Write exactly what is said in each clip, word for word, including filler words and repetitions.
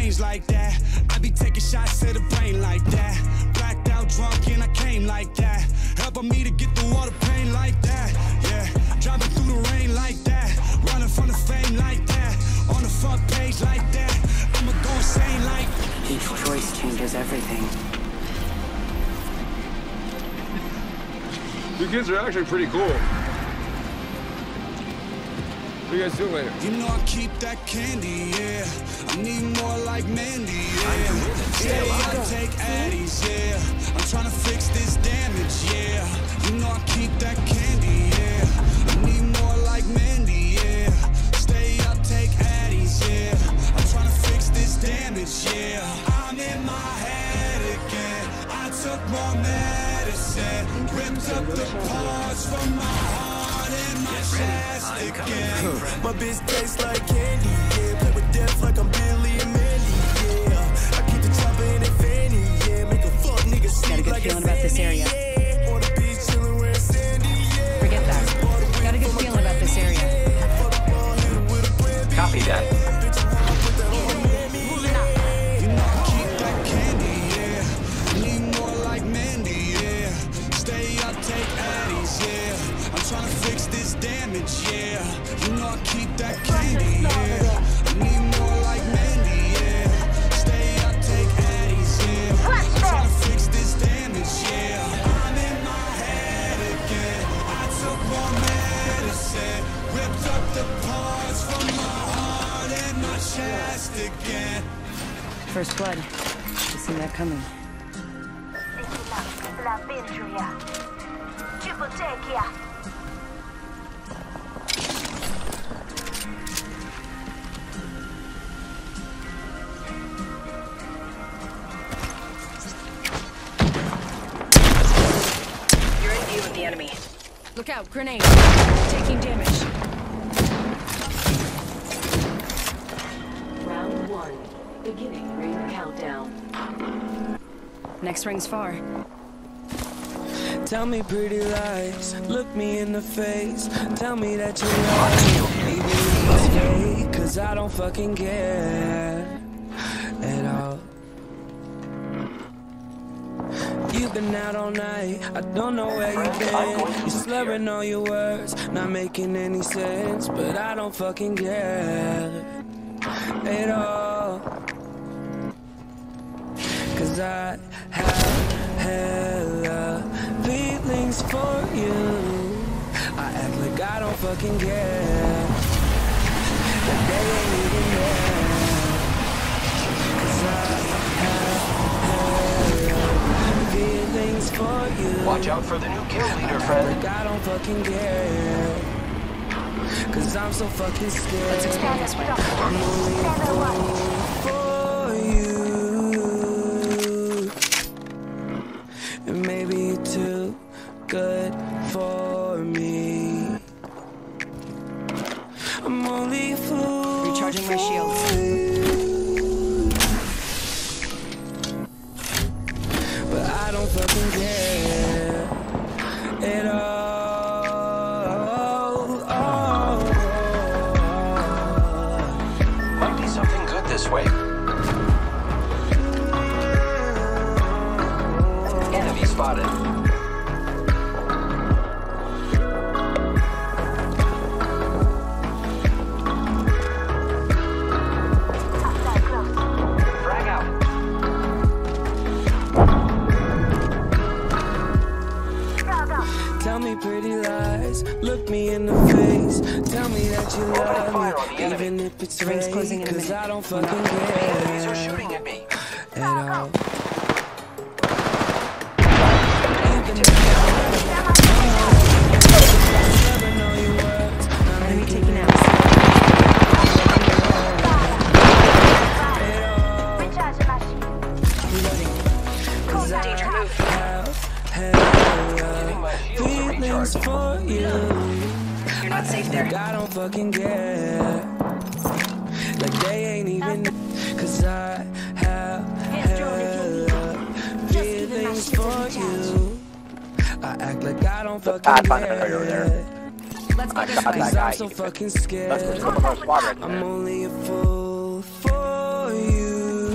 change like that. I be taking shots to the brain like that. Blacked out drunk and I came like that. Helping me to get through all the pain like that. Yeah, driving through the rain like that. Running from the fame like that. On the front page like that. I'ma go insane like. Each choice changes everything. You kids are actually pretty cool. What are you guys doing later? You know I keep that candy, yeah. I need more like Mandy, yeah. Yeah, I take Addies, yeah. I'm trying to fix this damage, yeah. You know I keep that candy, yeah. I need more like Mandy, yeah. Stay up, take Addies, yeah. I'm trying to fix this damage, yeah. I'm in my head again. I took more medicine. Ripped up the parts from my heart and my chest again. My bitch tastes like candy, yeah. Play with death like I'm Billy and Mandy, yeah. I keep the chopper in a fanny, yeah. Make a fuck nigga sleep like a feeling about this area. yeah. On the beach chillin' where it's sandy, yeah. Forget that. Got a good feeling about this area. Copy that. Trying to fix this damage, yeah. You know I keep that candy, yeah. I need more like Mandy, yeah. Stay up, take Addies, yeah. I'm trying to fix this damage, yeah. I'm in my head again. I took more medicine. Ripped up the parts from my heart and my chest again. First blood. You seen that coming. The enemy. Look out, grenade. Taking damage. Round one. Beginning ring countdown. Next ring's far. Tell me pretty lies, look me in the face. Tell me that you love me, even if it's fake. Cause I don't fucking care at all. You've been out all night, I don't know where you've been. You're slurring all your words, not making any sense. But I don't fucking care at all. Cause I have hella feelings for you. I act like I don't fucking care, but they ain't even there. Cause I have hella feelings for you. Watch out for the new kill leader, friend. Like I don't fucking care, cause I'm so fucking scared. Let's expand this way. I'm only a fool for you, and maybe you're too good for me. I'm only a fool. Recharging my shields. But I don't fucking care at all. Oh, Might be something good this way. Enemy spotted. Tell me pretty lies, look me in the face. Tell me that you love me, even if it's fake. Cause I don't fucking Enemies are care shooting at me. at all. Enemy taken out. Reloading. Danger move. Giving my shields a recharge. For you, You're not safe there. like I don't fucking care, like they ain't even. Cause I have hella feelings for you. I act like I don't fucking care. Let's go this way. Cause I'm so fucking scared. I'm only a fool for you.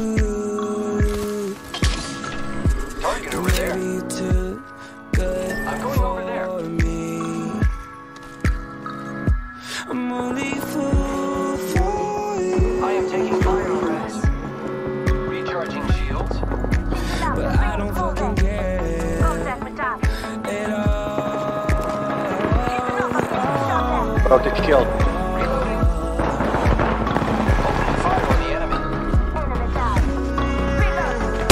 Broke the shield. Reloading. Opening fire on the enemy. Enemy down. Reload.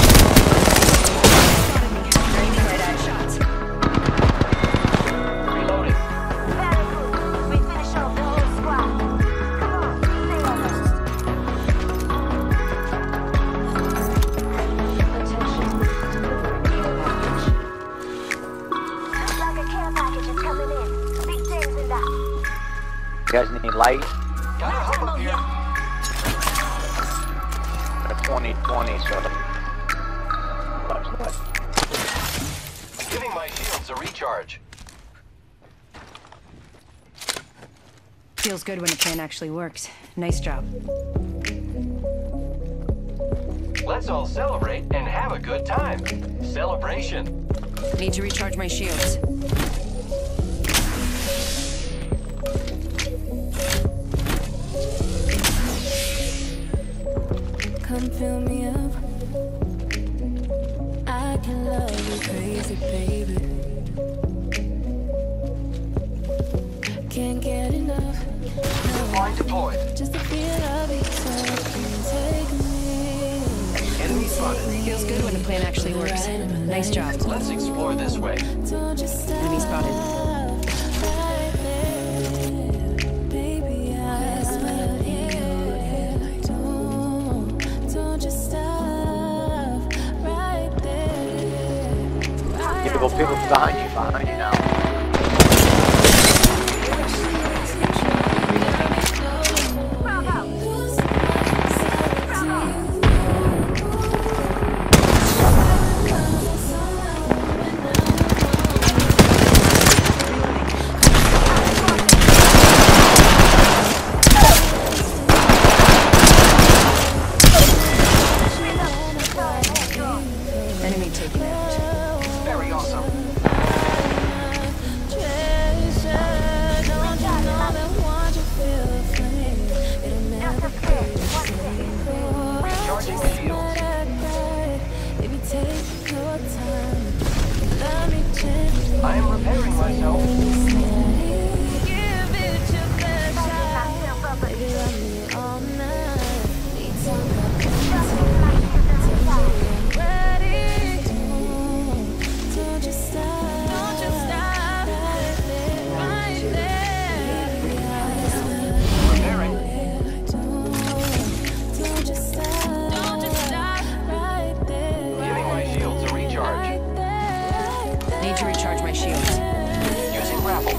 Raining right at shots. Reloading. Very good. We finish off the whole squad. Come on, stay on us. Attention. Delivering care package. Looks like a care package is coming in. Big things in that. You guys need light? Got a hub up here. A twenty twenty, so. Giving my shields a recharge. Feels good when a plan actually works. Nice job. Let's all celebrate and have a good time. Celebration. Need to recharge my shields. Come fill me up. I can love you crazy, baby. Can't get enough. Line deployed. Just the feel of each other can take me. Enemy spotted. Feels good when a plan actually works. Nice job. Let's explore this way. Don't you stop. Enemy spotted. Right there. Baby, I smell you. Don't, don't just stop right there. People, people behind you, behind you now. Enemy taken out. Very awesome. Recharging shields. I am repairing myself. Repairing. Giving my shields a recharge. Need to recharge my shields. Using grapple.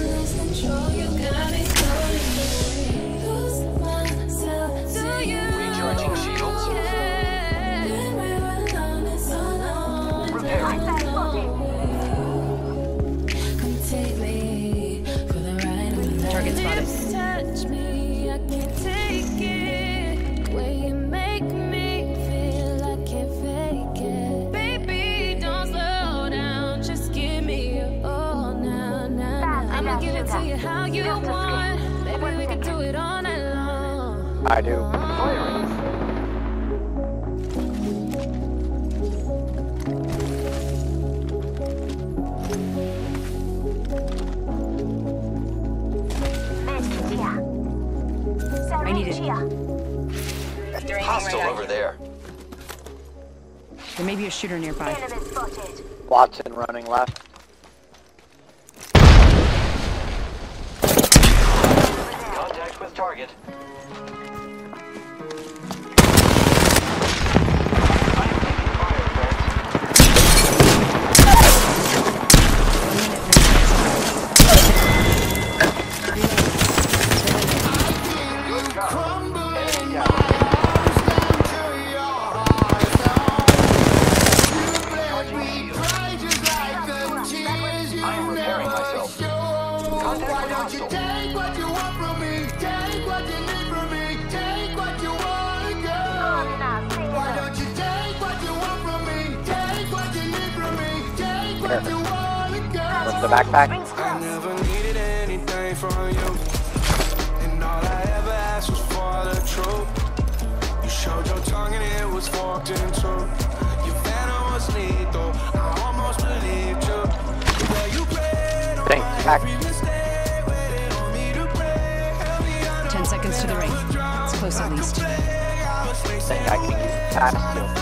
Recharging shields. Repairing. Target spotted. Touch me, I can't take it. Way you make me feel I can't fake it. Baby, don't slow down, just give me your all now, now, now. I'ma give it to you how you want. Baby, we can do it all night long. I do. Firing. I need it. Hostile over there. There may be a shooter nearby. Watson running left. Contact with target. I'm taking fire, friends. Good job. Enemy down. Recharging shields. I am repairing myself. Contact with hostile. Take what you want from me, take what you need from me, take what you want, girl. Why don't you take what you want from me, take what you need from me, take what you want, girl. What's the backpack? I never needed anything from you, and all I ever asked was for the truth. You showed your tongue and it was forked in two. Your venom was lethal, I almost believed you. The way you played on Thanks, my back. every mistake, waited on me to close to the ring. It's close at least. Think I can get past you.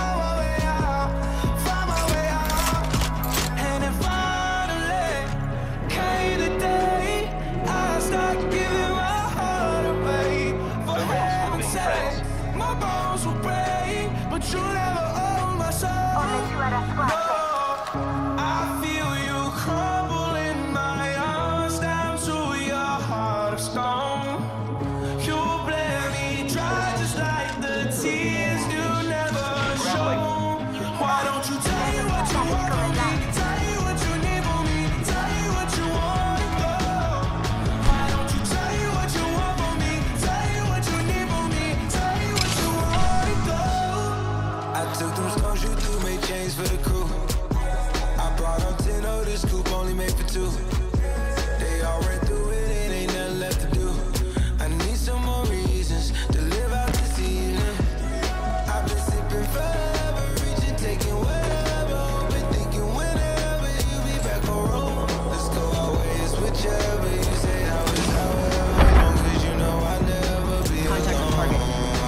I feel you crumble in my arms down to your heart of stone. You bled me dry just like the tears you never show. Why don't you tell me what you want from me? Tell me what you need from me. Tell me what you want to go. Why don't you tell me what you want from me? Tell me what you need from me. Tell me what you want to go. I took them stones you threw, made chains for the crew. Brought up ten of this coupe, only made for two. They all ran through it, it ain't nothing left to do. I need some more reasons to live out this evening. I've been sipping forever, reaching, taking whatever. Been thinking whenever you be back on road. Let's go our ways, whichever you say, how is however long, cause you know I never be Contact alone. target.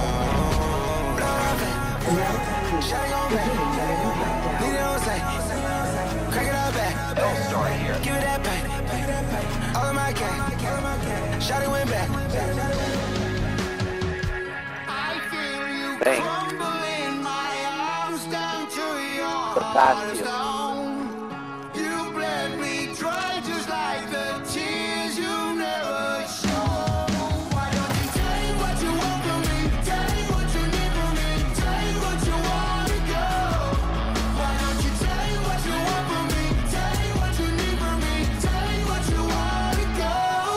Shawty gon' back, lead it on sight. Crack it all back. Don't start here. Give me that back. All of my gang. Shawty went back. I feel you Bang. crumble in my arms down to your The heart of past you. stone. You bled me dry just like the tears you never show. Why don't you tell me what you want from me? Tell me what you need from me. Tell me what you want to go. Why don't you tell me what you want from me? Tell me what you need from me. Tell me what you want to go.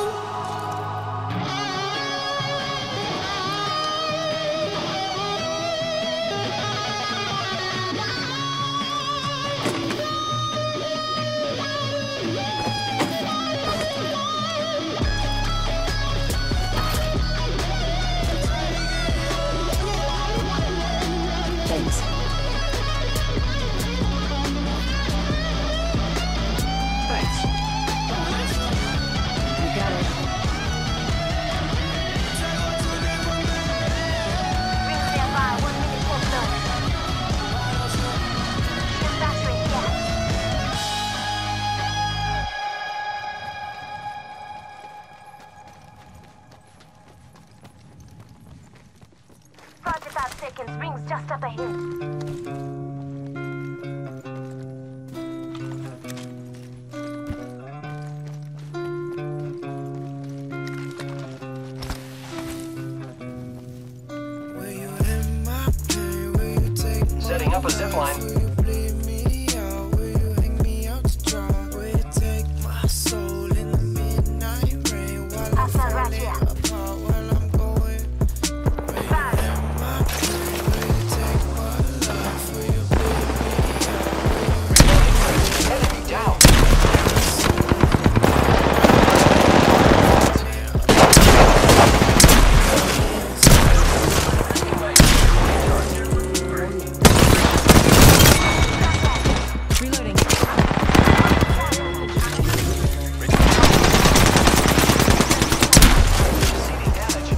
Thanks. Thanks. You got it. Ring standby, one minute till close. Shield battery, yeah. Forty-five seconds, rings just up ahead. Setting up a zip line. Outside right here. Five. Enemy down. Reloading. Receiving damage.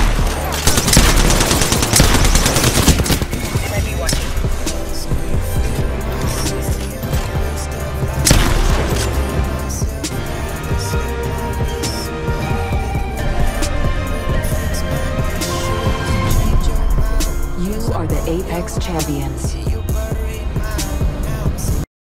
They might be watching. You are the Apex champions.